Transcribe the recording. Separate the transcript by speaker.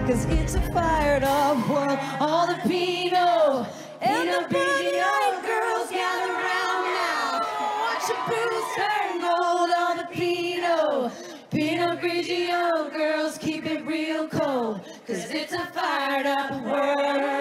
Speaker 1: cause it's a fired up world. All the Pinot and the Grigio girls gather round now. Watch the booze turn gold. All the Pinot Grigio girls keep it real cold, cause it's a fired up world.